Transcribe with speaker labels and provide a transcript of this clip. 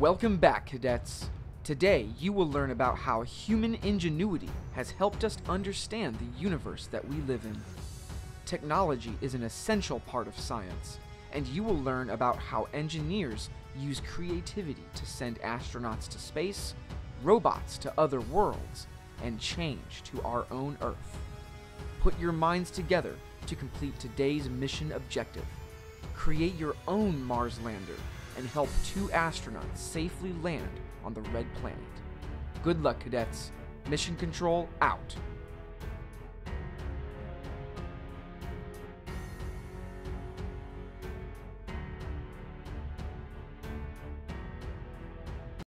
Speaker 1: Welcome back, cadets. Today, you will learn about how human ingenuity has helped us understand the universe that we live in. Technology is an essential part of science, and you will learn about how engineers use creativity to send astronauts to space, robots to other worlds, and change to our own Earth. Put your minds together to complete today's mission objective. Create your own Mars lander and help 2 astronauts safely land on the Red Planet. Good luck, cadets. Mission Control out.